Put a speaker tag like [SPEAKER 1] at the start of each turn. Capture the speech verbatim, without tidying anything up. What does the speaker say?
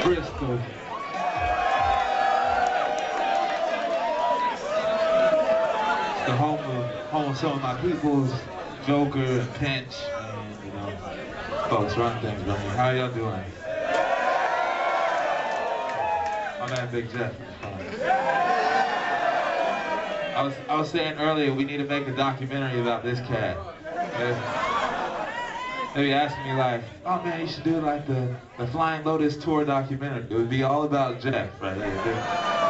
[SPEAKER 1] Bristol. The home of, home of some of my peoples, Joker and Pinch, and you know, folks run things around here. How y'all doing? My man Big Jeff. I was I was saying earlier we need to make a documentary about this cat. They be asking me like, oh man, you should do like the the Flying Lotus tour documentary. It would be all about Jeff right here.